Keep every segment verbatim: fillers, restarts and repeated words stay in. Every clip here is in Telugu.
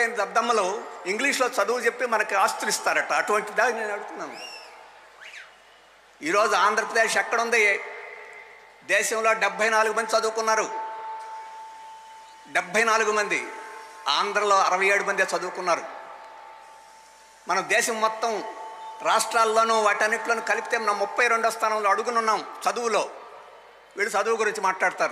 లేని దద్దమ్మలు ఇంగ్లీష్లో చదువు చెప్పి మనకి ఆస్తులు ఇస్తారట. అటువంటి దాన్ని నేను అడుగుతున్నాను. ఈరోజు ఆంధ్రప్రదేశ్ ఎక్కడుంది? దేశంలో డెబ్భై నాలుగు మంది చదువుకున్నారు. డెబ్భై నాలుగు మంది. ఆంధ్రలో అరవై ఏడు మంది చదువుకున్నారు. మనం దేశం మొత్తం రాష్ట్రాల్లోనూ వాటన్నిటిలోనూ కలిపితే మనం ముప్పై రెండో స్థానంలో అడుగునున్నాం చదువులో. వీళ్ళు చదువు గురించి మాట్లాడతారు.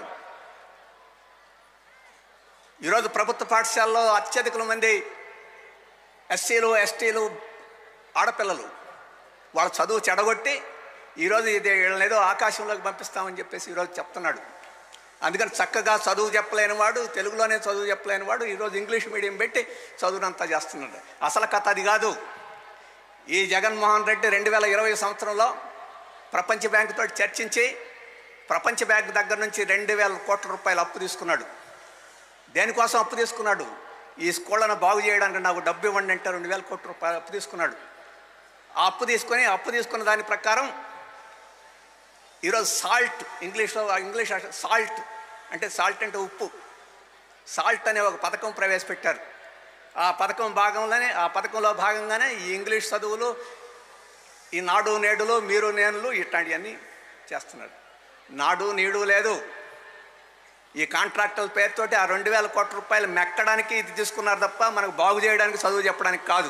ఈరోజు ప్రభుత్వ పాఠశాలలో అత్యధిక మంది ఎస్సీలు ఎస్టీలు ఆడపిల్లలు. వాళ్ళ చదువు చెడగొట్టి ఈరోజు ఇది వీళ్ళనేదో ఆకాశంలోకి పంపిస్తామని చెప్పేసి ఈరోజు చెప్తున్నాడు. అందుకని చక్కగా చదువు చెప్పలేని వాడు, తెలుగులోనే చదువు చెప్పలేని వాడు ఈరోజు ఇంగ్లీష్ మీడియం పెట్టి చదువునంతా చేస్తున్నాడు. అసలు కథ అది కాదు. ఈ జగన్మోహన్ రెడ్డి రెండు వేల ఇరవై సంవత్సరంలో ప్రపంచ బ్యాంకుతో చర్చించి ప్రపంచ బ్యాంకు దగ్గర నుంచి రెండు వేల కోట్ల రూపాయలు అప్పు తీసుకున్నాడు. దేనికోసం అప్పు తీసుకున్నాడు? ఈ స్కూళ్ళను బాగు చేయడానికి నాకు డబ్బు ఇవ్వండి అంటే రెండు వేల కోట్ల రూపాయలు అప్పు తీసుకున్నాడు. ఆ అప్పు తీసుకొని అప్పు తీసుకున్న దాని ప్రకారం ఈరోజు సాల్ట్, ఇంగ్లీష్లో ఇంగ్లీష్ సాల్ట్ అంటే సాల్ట్ అంటే ఉప్పు, సాల్ట్ అనే ఒక పథకం ప్రవేశపెట్టారు. ఆ పథకం భాగంలోనే ఆ పథకంలో భాగంగానే ఈ ఇంగ్లీష్ చదువులు, ఈ నాడు నేడులు, మీరు నేనులు ఇట్లాంటివన్నీ చేస్తున్నారు. నాడు నీడు లేదు. ఈ కాంట్రాక్టుల పేరుతోటి ఆ రెండు వేల కోట్ల రూపాయలు మెక్కడానికి ఇది తీసుకున్నారు తప్ప మనకు బాగు చేయడానికి, చదువు చెప్పడానికి కాదు.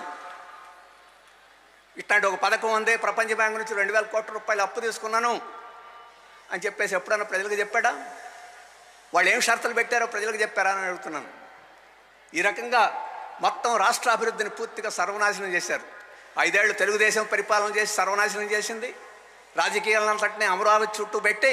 ఇట్లాంటి ఒక పథకం ఉంది. ప్రపంచ బ్యాంకు నుంచి రెండు వేల కోట్ల రూపాయలు అప్పు తీసుకున్నాను అని చెప్పేసి ఎప్పుడన్నా ప్రజలకు చెప్పాడా? వాళ్ళు ఏం షరతులు పెట్టారో ప్రజలకు చెప్పారా అని అడుగుతున్నాను. ఈ రకంగా మొత్తం రాష్ట్ర అభివృద్ధిని పూర్తిగా సర్వనాశనం చేశారు. ఐదేళ్లు తెలుగుదేశం పరిపాలన చేసి సర్వనాశనం చేసింది. రాజకీయాలంతటినీ అమరావతి చుట్టూ పెట్టి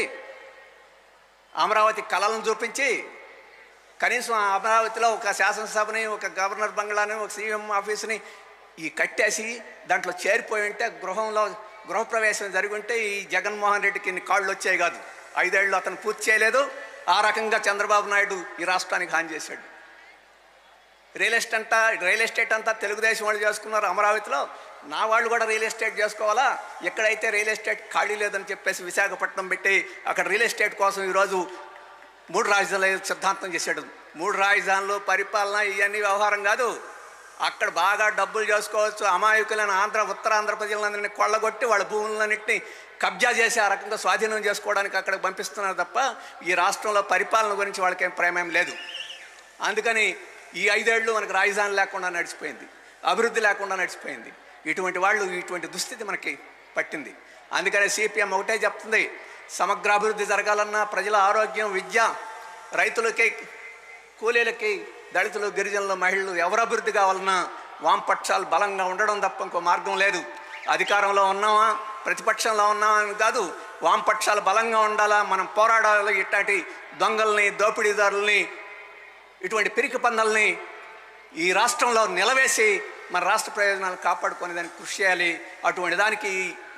అమరావతి కళలను చూపించి కనీసం అమరావతిలో ఒక శాసనసభని, ఒక గవర్నర్ బంగ్లాని, ఒక సీఎం ఆఫీసుని ఈ కట్టేసి దాంట్లో చేరిపోయి ఉంటే, గృహంలో గృహప్రవేశం జరిగి ఉంటే ఈ జగన్మోహన్ రెడ్డికి ఇన్ని కాళ్ళు వచ్చాయి కాదు. ఐదేళ్ళు అతను పూర్తి చేయలేదు. ఆ రకంగా చంద్రబాబు నాయుడు ఈ రాష్ట్రానికి హాని చేశాడు. రియల్ ఎస్టేట్ అంతా రియల్ ఎస్టేట్ అంతా తెలుగుదేశం వాళ్ళు చేసుకున్నారు అమరావతిలో. నా వాళ్ళు కూడా రియల్ ఎస్టేట్ చేసుకోవాలా? ఎక్కడైతే రియల్ ఎస్టేట్ ఖాళీ లేదని చెప్పేసి విశాఖపట్నం పెట్టి అక్కడ రియల్ ఎస్టేట్ కోసం ఈరోజు మూడు రాజధానులు సిద్ధాంతం చేశాడు. మూడు రాజధానులు పరిపాలన ఇవన్నీ వ్యవహారం కాదు. అక్కడ బాగా డబ్బులు చేసుకోవచ్చు. అమాయకులైన ఆంధ్ర ఉత్తరాంధ్ర ప్రజలందరినీ కొల్లగొట్టి వాళ్ళ భూములన్నింటినీ కబ్జా చేసి ఆ రకంగా స్వాధీనం చేసుకోవడానికి అక్కడికి పంపిస్తున్నారు తప్ప ఈ రాష్ట్రంలో పరిపాలన గురించి వాళ్ళకేం ప్రేమేం లేదు. అందుకని ఈ ఐదేళ్లు మనకు రాజధాని లేకుండా నడిచిపోయింది, అభివృద్ధి లేకుండా నడిచిపోయింది. ఇటువంటి వాళ్ళు ఇటువంటి దుస్థితి మనకి పట్టింది. అందుకనే సిపిఎం ఒకటే చెప్తుంది, సమగ్రాభివృద్ధి జరగాలన్నా ప్రజల ఆరోగ్యం, విద్య, రైతులకి, కూలీలకి, దళితులు, గిరిజనులు, మహిళలు ఎవరు అభివృద్ధి కావాలన్నా వామపక్షాలు బలంగా ఉండడం తప్ప ఇంకో మార్గం లేదు. అధికారంలో ఉన్నామా, ప్రతిపక్షంలో ఉన్నామా అని కాదు, వామపక్షాలు బలంగా ఉండాలా, మనం పోరాడాలి. ఇట్లాంటి దొంగల్ని, దోపిడీదారుల్ని, ఇటువంటి పిరికి పందల్ని ఈ రాష్ట్రంలో నిలవేసి మన రాష్ట్ర ప్రయోజనాలు కాపాడుకునే దానికి కృషి చేయాలి. అటువంటి దానికి